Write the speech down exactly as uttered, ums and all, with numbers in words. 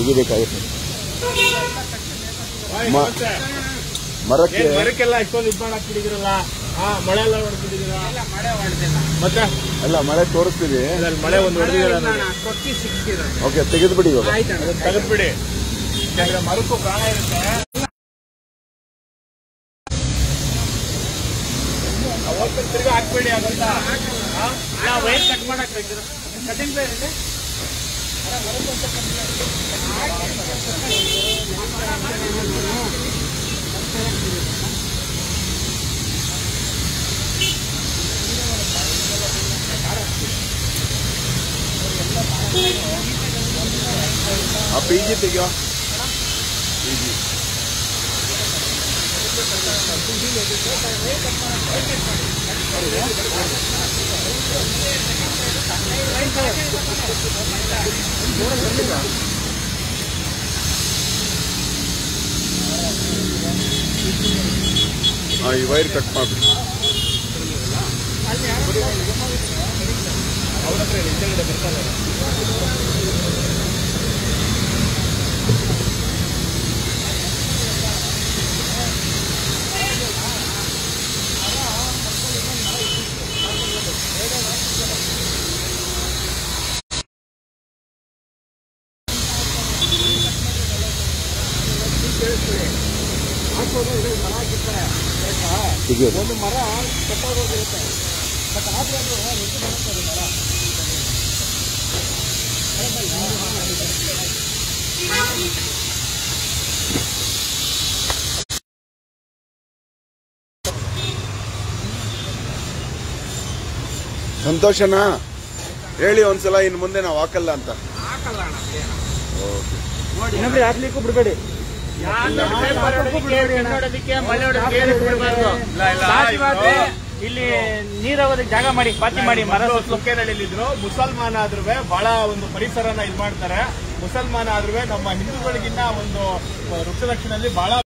ತೆಗಿಬೇಕಾಗುತ್ತೆ. ಮರಕ್ಕೆ ಮರಕ್ಕೆಲ್ಲ ಇಷ್ಟೊಂದು ಇದು ಮಾಡಾಕ್ಬಿಟ್ಟಿದಿರಲ್ಲ. ಹಾ, ಮಳೆ ಎಲ್ಲ ಹೊಡೆದಿದ್ದೀರಾ? ಮಳೆ ಹೊಡೆದಿಲ್ಲ. ಮತ್ತೆ ಅಲ್ಲ, ಮಳೆ ತೋರಿಸ್ತೀವಿ. ಮಳೆ ಒಂದು ಹೊಡೆದಿದ್ದೀರ. ಓಕೆ, ತೆಗೆದ್ಬಿಡಿ. ಇವಾಗ ತೆಗೆದ್ಬಿಡಿ. ಮರಕ್ಕೂ ಪ್ರಾಣ ಇರುತ್ತೆ. ಅವತ್ತು ತಿರ್ಗಾ ಹಾಕ್ಬೇಡಿ. ಅದನ್ನ ವೈರ್ ಕಟ್ ಮಾಡಕ್ ಕಟಿಂಗ್ ಬೇರೆ. ಆ ಪಿಜಿ ತೆಗಿಯೋ. ಪಿಜಿ ಹಾಂ, ಈ ವೈರ್ ಕಟ್ ಮಾಡ್ಬಿಡಿ. ಅವ್ರ ಹತ್ರ ಹಿಂದೆಗಡೆ ಬರ್ತಾರೆ. ಒಂದು ಮರ ಕಟ್ಟಾಗೋಗಿರುತ್ತೆ. ಬಟ್ ಆದ್ರೆ ಅದು ಬರ್ತದೆ ಮರ. ಸಂತೋಷನಾ? ಹೇಳಿ ಒಂದ್ಸಲ, ಇನ್ನು ಮುಂದೆ ನಾವು ಹಾಕಲ್ಲ ಅಂತ. ಇನ್ನೊಬ್ರು ಹಾಕ್ಲಿಕ್ಕೂ ಬಿಡಬೇಡಿ. ಇಲ್ಲಿ ನೀರಾವರಿಗೆ ಜಾಗ ಮಾಡಿ, ಪಾತಿ ಮಾಡಿ. ಮರ ಸುತ್ತೇನಹಳ್ಳಿಲಿದ್ರು ಮುಸಲ್ಮಾನ ಆದ್ರೂ ಬಹಳ ಒಂದು ಪರಿಸರನ ಇದು ಮಾಡ್ತಾರೆ. ಮುಸಲ್ಮಾನ ಆದ್ರೂ ನಮ್ಮ ಹಿಂದೂಗಳಿಗಿನ್ನ ಒಂದು ವೃಕ್ಷ ರಕ್ಷಣೆಯಲ್ಲಿ ಬಹಳ